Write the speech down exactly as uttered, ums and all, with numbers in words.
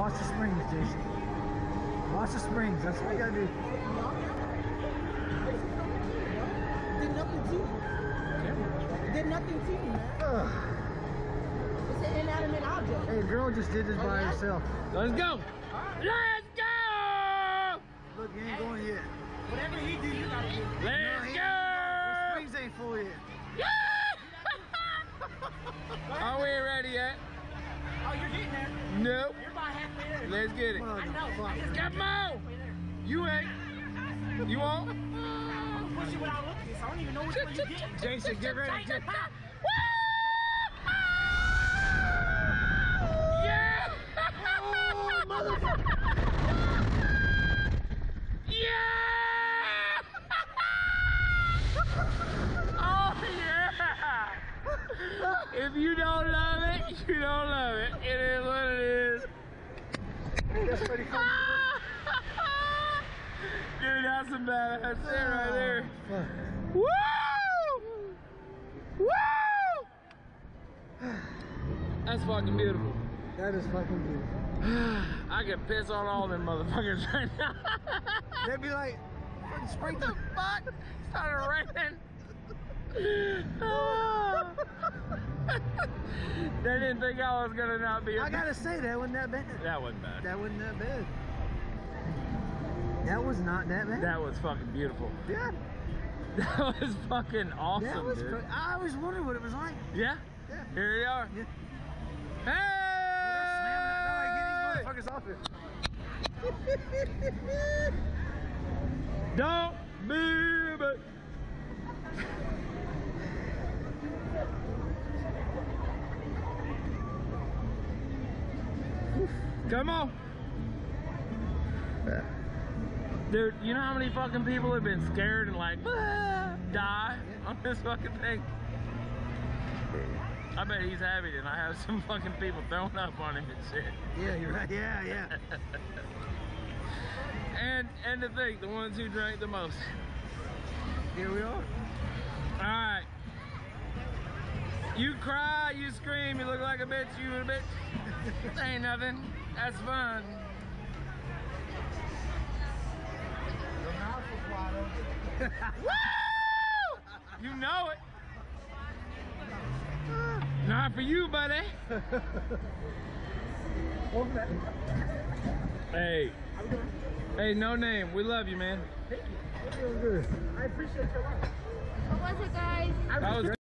Watch the springs, Jason. Watch the springs. That's what you gotta do. Did nothing to you. Did nothing to you, man. Ugh. It's an inanimate object. Hey, the girl just did this by yeah? herself. Let's go. Let's go. Look, you ain't going yet. Whatever he do, you gotta do. Let's No, go. The springs ain't full yet. Are we ready yet? Oh, you're getting there. Nope. You're about halfway there. Let's get it. I know. I just Come on. halfway there. You ain't. You won't? I'm pushing without looking, so I don't even know which way you're getting. Jason, get ready. Get Jason, Yeah! Oh, motherfucker! Yeah! Oh, yeah! If you don't love it, you don't love it. It is what it is. That's pretty funny. Dude, that's some badass shit right there. Fuck. Woo! Woo! That's fucking beautiful. That is fucking beautiful. I can piss on all them motherfuckers right now. They'd be like, fucking spring What the fuck? Started raining. Ah. They didn't think I was gonna not be. I gotta say, that wasn't that bad. That wasn't bad. That wasn't that bad. That was not that bad. That was fucking beautiful. Yeah. That was fucking awesome, That was. dude. Cra- I always wondered what it was like. Yeah? Yeah. Here we are. Yeah. Hey! Get these motherfuckers off here. Don't be back. Come on. Dude, you know how many fucking people have been scared and like ah, die on this fucking thing? I bet he's happy and I have some fucking people throwing up on him and shit. Yeah, you're right. Yeah, yeah. And and to think, the ones who drank the most. Here we are. Alright. You cry, you scream, you look like a bitch, you a bitch. Ain't nothing. That's fun. The mouth was wide open. Woo! You know it. Not for you, buddy. Hey. Hey, no name. We love you, man. Thank you. You're doing good. I appreciate your love. What was it, guys? That was